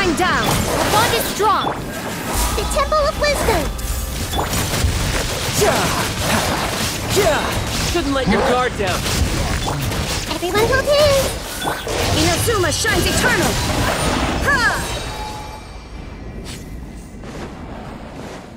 shine down. The bond is strong. The Temple of Wisdom. Shouldn't let your guard down. Everyone hold hands. Inazuma shines eternal. Ha!